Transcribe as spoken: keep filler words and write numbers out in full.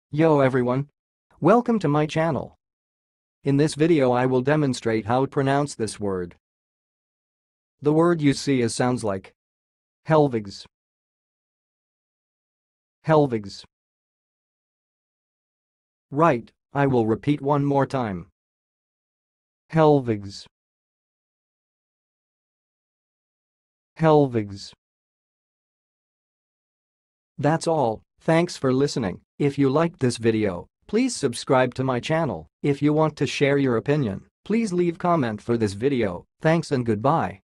Yo everyone! Welcome to my channel. In this video I will demonstrate how to pronounce this word. The word you see is sounds like Helveg'S. Helveg'S. Right, I will repeat one more time. Helveg'S. Helveg'S. That's all, thanks for listening. If you liked this video, please subscribe to my channel. If you want to share your opinion, please leave comment for this video. Thanks and goodbye.